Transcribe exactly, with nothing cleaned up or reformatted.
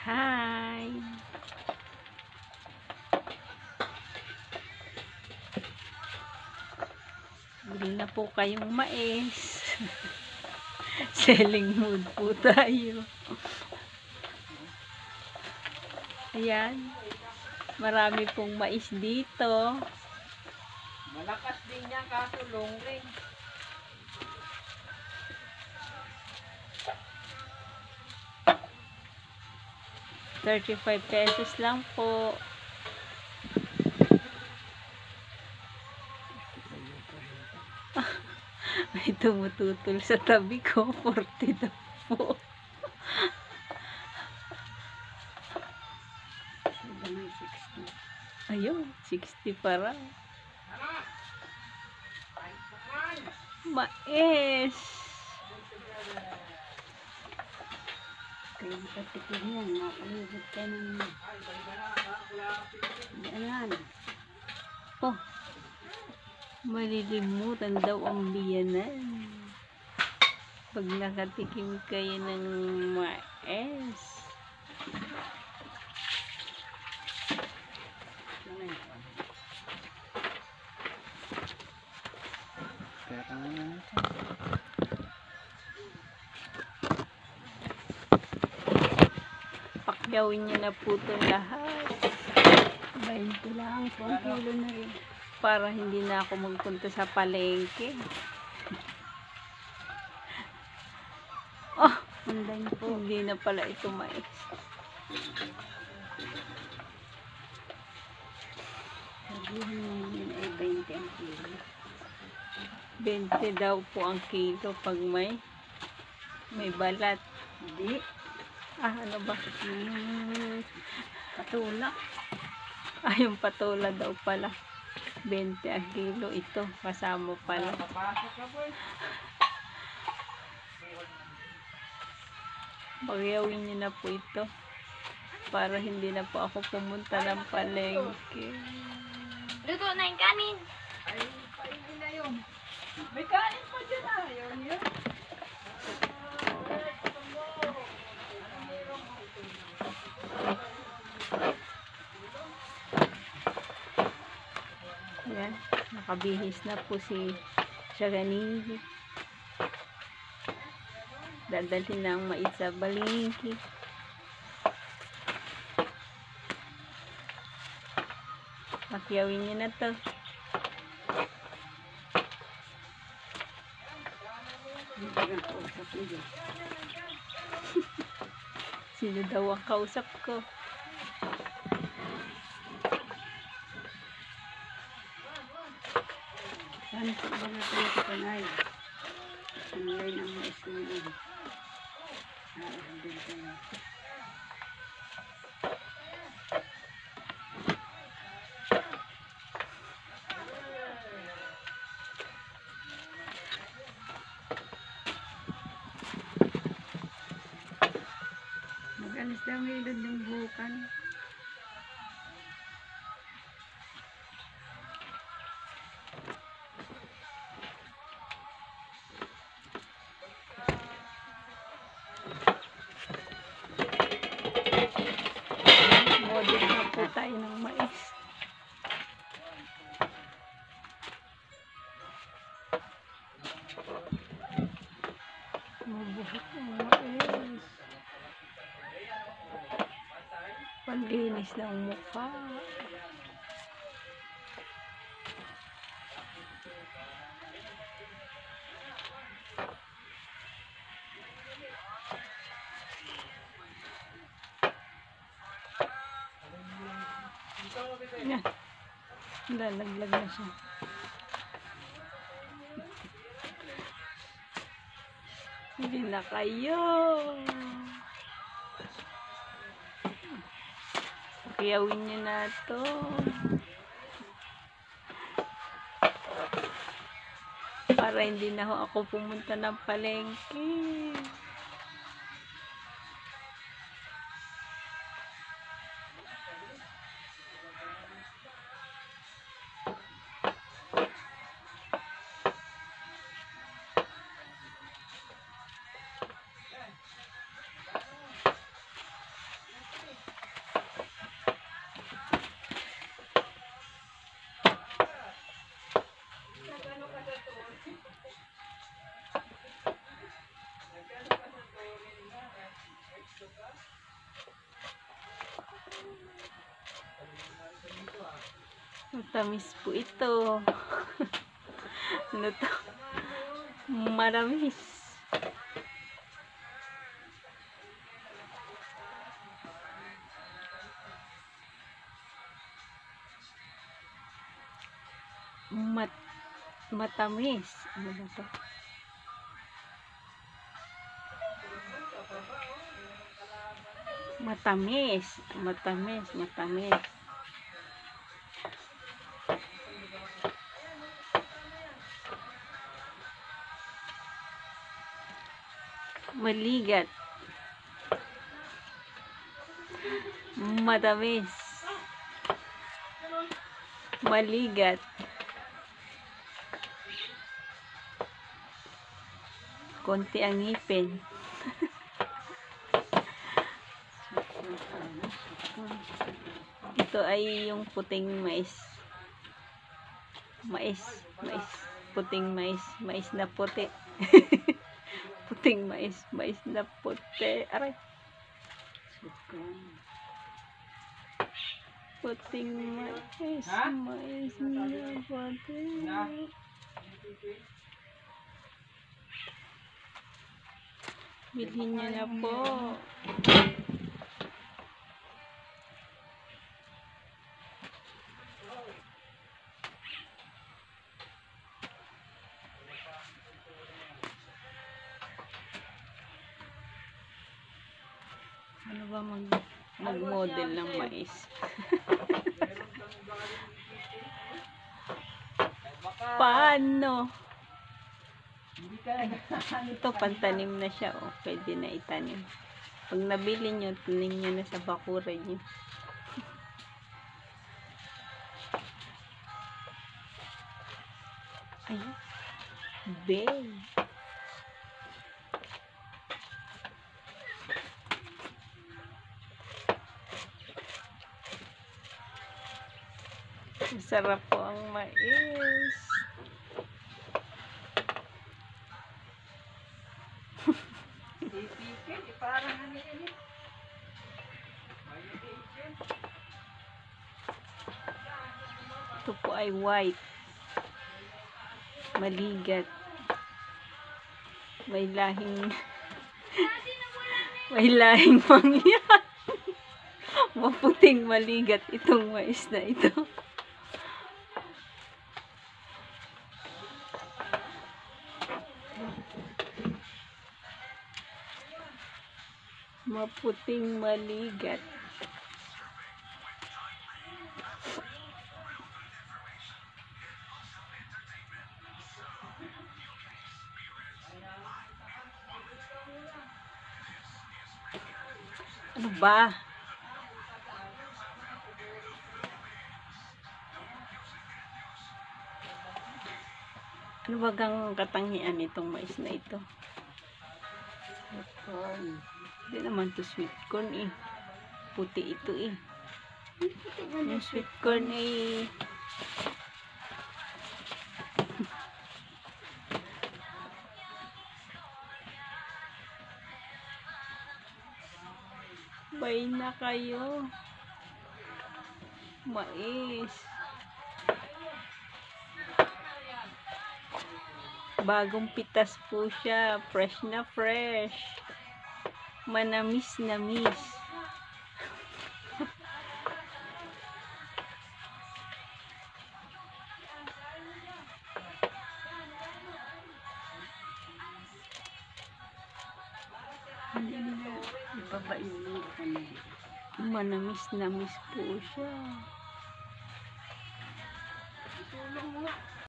Hi! Bili na po kayong mais. Selling mood po tayo. Ayan. Marami pong mais dito. Malakas din yan, kaso long ring. thirty-five pesos lang po. May tumututol sa tabi ko. forty daw po. Ayun, sixty para. Mais. Kaya patikin yan, makalibot ka ng ayan. Oh, malilimutan daw ang biyanan pag nakatikim kayo ng mais. Kaya kami na Pakyawin niyo na po ito lahat twenty lang, one kilo na rin. para hindi na ako magpunta sa palengke. Oh, Undan po. hindi na pala ito mais. Sabihin mo yun ay twenty ang kilo. twenty daw po ang kilo pag may may balat. Hindi. Ah, ano ba? Hmm, patula. Ah, yung patola daw pala. twenty ang kilo ito. Kasama pala. Papasok ka boy. Pagyawin niyo na po ito. Para hindi na po ako pumunta ng palengke. Luto na yung kanin. Ay, paingin na yun. May kanin pa dyan ah. Yun yun. Ayan. Nakabihis na po si Shaganihi. Dadalhin na ang mais sa balingki. Pakyawin niyo na to. Hindi ka kausap niyo. Sino daw ang kausap ko? Saan po ba natin ito panay? Sinulay ng mga isunin. Ah, hindi ka na. Mag-alis daw ngayon ng bukan. Model na po tayo ng mais. Mabuhok ang mais. Panlinis ng mukha. Yan. Lalaglag na siya. Hindi na kayo. Pakiyawin niyo na to. Para hindi na ho ako pumunta ng palengke. Matamis po ito. Ano to? Maramis. Mat matamis. Ano ba to? Matamis. Matamis. Matamis. Maligat. Matamis. Maligat. Konti ang ngipin. Ito ay yung puting mais. Mais. Mais. Puting mais. Mais na puti. Puting mais. Mais na puti. Aray. Puting mais. Ha? Mais na puti. Na. Bilhin niyo na po. Ano ba mag mag-model ng mais? Paano? Hindi ka Ito, pantanim na siya. Oh. Pwede na itanim. Pag nabili nyo, tuning nyo na sa bakuran nyo. Ayun. Bay. Masarap po ang mais. Ipikin, eh, parang ano yun eh. Ito po ay white. Maligat. May lahing may lahing mangyan. Maputing maligat itong mais na ito. Maputing maligat. Ano ba? Ano ba gang katangian nitong mais na ito? Corn. Hindi naman to sweet corn eh. Puti ito eh. Yung sweet corn ay bay na kayo. Mais. Bagong pitas po siya. Fresh na fresh. Manamis na miss. Ipapainit ka na. Manamis na miss po siya.